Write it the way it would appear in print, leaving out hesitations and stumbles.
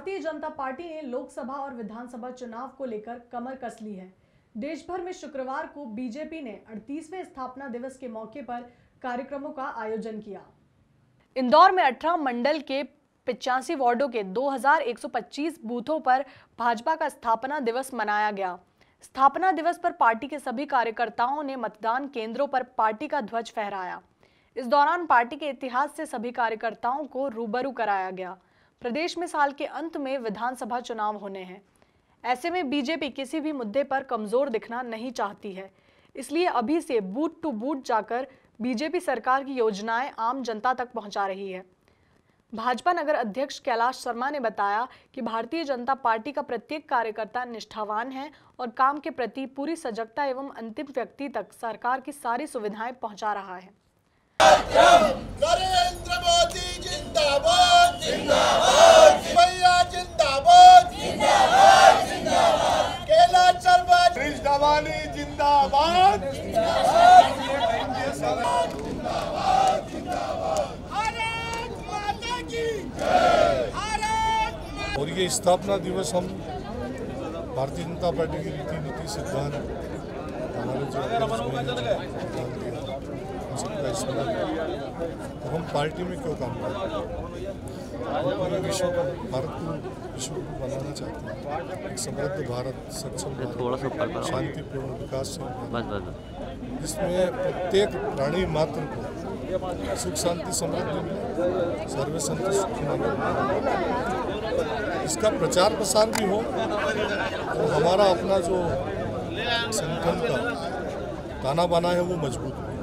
Bharatiya Janata party ने लोकसभा और विधानसभा चुनाव को लेकर कमर कस ली है। देश भर में शुक्रवार को बीजेपी ने 38वें स्थापना दिवस के मौके पर कार्यक्रमों का आयोजन किया। इंदौर में 18 मंडल के 85 वार्डों के 2125 बूथों पर भाजपा का स्थापना दिवस मनाया गया। स्थापना दिवस पर पार्टी के सभी कार्यकर्ताओं ने मतदान केंद्रों पर पार्टी का ध्वज फहराया। इस दौरान पार्टी के इतिहास से सभी कार्यकर्ताओं को रूबरू कराया गया। प्रदेश में साल के अंत में विधानसभा चुनाव होने हैं। ऐसे में बीजेपी किसी भी मुद्दे पर कमजोर दिखना नहीं चाहती है, इसलिए अभी से बूथ टू बूथ जाकर बीजेपी सरकार की योजनाएं आम जनता तक पहुंचा रही है। भाजपा नगर अध्यक्ष कैलाश शर्मा ने बताया कि भारतीय जनता पार्टी का प्रत्येक कार्यकर्ता निष्ठावान है और काम के प्रति पूरी सजगता एवं अंतिम व्यक्ति तक सरकार की सारी सुविधाएं पहुंचा रहा है। नरेंद्र मोदी जिंदाबाद जिंदाबाद, भैया जिंदाबाद जिंदाबाद जिंदाबाद, कैलाश शर्मा जिंदाबाद जिंदाबाद जिंदाबाद जिंदाबाद, भारत माता की जय, भारत। और ये स्थापना दिवस हम भारतीय जनता पार्टी की रीति नीति सिद्धांत हमारे तो हम पार्टी में क्यों काम करते हैं? पूरे विश्व को, भारत को विश्व को बनाना चाहते हैं। एक समृद्ध भारत, सक्षम भारत, शांतिपूर्ण विकास जिसमें प्रत्येक प्राणी मात्र को सुख शांति समृद्धि मिले, सर्वे संतुष्ट इसका प्रचार प्रसार भी हो और हमारा अपना जो संगठन का ताना बाना है वो मजबूत हो।